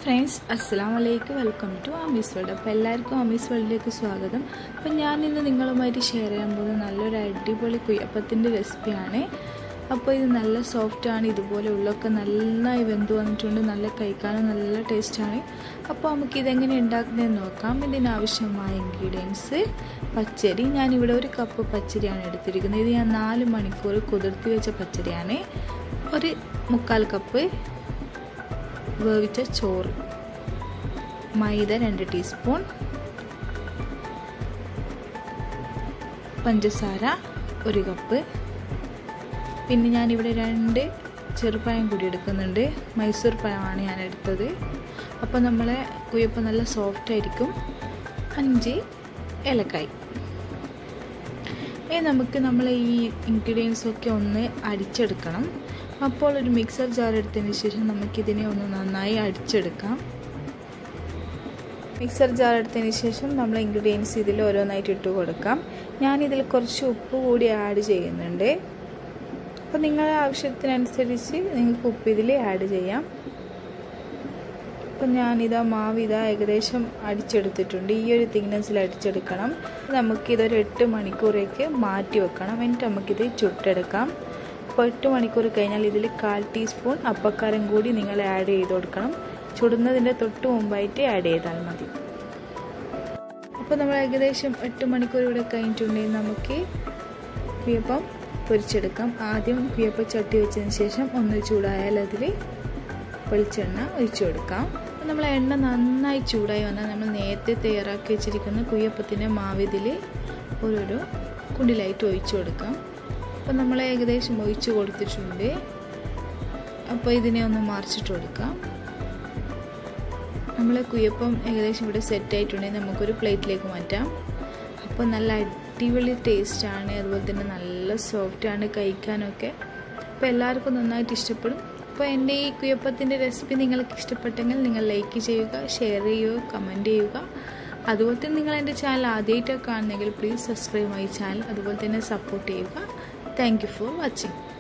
Friends, അസ്സലാമു അലൈക്കും. Welcome to Amees world. അപ്പോൾ എല്ലാവർക്കും അമീസ് വേൾഡിലേക്ക് സ്വാഗതം. അപ്പോൾ ഞാൻ ഇന്ന് നിങ്ങളുമായിട്ട് ഷെയർ ചെയ്യാൻ പോകുന്നത് നല്ലൊരു അടിപൊളി കുയ്യപ്പത്തിൻ്റെ റെസിപ്പിയാണ്. അപ്പോൾ ഇത് നല്ല സോഫ്റ്റാണ്, ഇതുപോലെ ഉള്ളൊക്കെ നന്നായി വെന്ത് വന്നിട്ടുണ്ട്, നല്ല കഴിക്കാനും നല്ല ടേസ്റ്റാണ്. അപ്പോൾ നമുക്ക് ഇതെങ്ങനെ ഉണ്ടാക്കുന്നതെന്ന് നോക്കാം. ഇതിനാവശ്യമായ ഇൻഗ്രീഡിയൻസ്: പച്ചരി. ഞാനിവിടെ 1 കപ്പ് പച്ചരിയാണ് എടുത്തിരിക്കുന്നത്. ഇത് ഞാൻ 4 മണിക്കൂർ കുതിർത്തി വെച്ച പച്ചരിയാണ്. 1/4 കപ്പ് വേവിച്ച ചോറ്, മൈദ 2 ടീസ്പൂൺ, പഞ്ചസാര 1 കപ്പ്, പിന്നെ ഞാനിവിടെ 2 ചെറുപഴം കൂടി എടുക്കുന്നുണ്ട്. മൈസൂർ പഴമാണ് ഞാൻ എടുത്തത്. അപ്പോൾ നമ്മളെ കുയ്യപ്പം നല്ല സോഫ്റ്റ് ആയിരിക്കും. 5 ഏലക്കായ്. നമുക്ക് ഈ ഇൻഗ്രീഡിയൻസൊക്കെ ഒന്ന് അടിച്ചെടുക്കണം. അപ്പോൾ ഒരു മിക്സർ ജാർ എടുത്തതിന് ശേഷം നമുക്കിതിനെ ഒന്ന് നന്നായി അടിച്ചെടുക്കാം. മിക്സർ ജാർ എടുത്തതിന് ശേഷം നമ്മൾ ഇൻഗ്രീഡിയൻസ് ഇതിൽ ഓരോന്നായിട്ട് ഇട്ട് കൊടുക്കാം. ഞാനിതിൽ കുറച്ച് ഉപ്പ് കൂടി ആഡ് ചെയ്യുന്നുണ്ട്. അപ്പോൾ നിങ്ങളുടെ ആവശ്യത്തിനനുസരിച്ച് നിങ്ങൾക്ക് ഉപ്പ് ഇതിൽ ആഡ് ചെയ്യാം. അപ്പം ഞാനിതാ മാവ് ഏകദേശം അടിച്ചെടുത്തിട്ടുണ്ട്. ഈ ഒരു തിക്നെസ്സിൽ അടിച്ചെടുക്കണം. നമുക്കിതൊരു 8 മണിക്കൂറേക്ക് മാറ്റി വെക്കണം. എന്നിട്ട് നമുക്കിത് ചുട്ടെടുക്കാം. അപ്പോൾ 8 മണിക്കൂർ കഴിഞ്ഞാൽ ഇതിൽ 1/4 ടീസ്പൂൺ അപ്പക്കാരം കൂടി നിങ്ങൾ ആഡ് ചെയ്ത് കൊടുക്കണം. ചുടുന്നതിൻ്റെ തൊട്ട് മുമ്പായിട്ട് ആഡ് ചെയ്താൽ മതി. അപ്പോൾ നമ്മൾ ഏകദേശം 8 മണിക്കൂർ ഇവിടെ കഴിഞ്ഞിട്ടുണ്ടെങ്കിൽ നമുക്ക് കുയ്യപ്പം പൊരിച്ചെടുക്കാം. ആദ്യം കുയ്യപ്പം ചട്ടി വെച്ചതിന് ശേഷം ഒന്ന് ചൂടായാൽ അതിൽ വെളിച്ചെണ്ണ ഒഴിച്ചു കൊടുക്കാം. അപ്പോൾ നമ്മൾ എണ്ണ നന്നായി ചൂടായി വന്നാൽ നമ്മൾ നേരത്തെ തയ്യാറാക്കി വെച്ചിരിക്കുന്ന കുയ്യപ്പത്തിൻ്റെ മാവിതിൽ ഓരോരോ കുണ്ടിലായിട്ട് ഒഴിച്ചു കൊടുക്കാം. അപ്പോൾ നമ്മൾ ഏകദേശം ഒഴിച്ചു കൊടുത്തിട്ടുണ്ട്. അപ്പോൾ ഇതിനെ ഒന്ന് മറിച്ചിട്ട് കൊടുക്കാം. നമ്മളെ കുയ്യപ്പം ഏകദേശം ഇവിടെ സെറ്റായിട്ടുണ്ടെങ്കിൽ നമുക്കൊരു പ്ലേറ്റിലേക്ക് മാറ്റാം. അപ്പോൾ നല്ല അടിപൊളി ടേസ്റ്റാണ്, അതുപോലെ തന്നെ നല്ല സോഫ്റ്റാണ് കഴിക്കാനൊക്കെ. അപ്പോൾ എല്ലാവർക്കും നന്നായിട്ട് ഇഷ്ടപ്പെടും. അപ്പോൾ എൻ്റെ ഈ കുയ്യപ്പത്തിൻ്റെ റെസിപ്പി നിങ്ങൾക്ക് ഇഷ്ടപ്പെട്ടെങ്കിൽ നിങ്ങൾ ലൈക്ക് ചെയ്യുക, ഷെയർ ചെയ്യുക, കമൻറ്റ് ചെയ്യുക. അതുപോലെ തന്നെ നിങ്ങൾ എൻ്റെ ചാനൽ ആദ്യമായിട്ടൊക്കെ കാണുന്നെങ്കിൽ പ്ലീസ് സബ്സ്ക്രൈബ് മൈ ചാനൽ. അതുപോലെ തന്നെ സപ്പോർട്ട് ചെയ്യുക. Thank you for watching.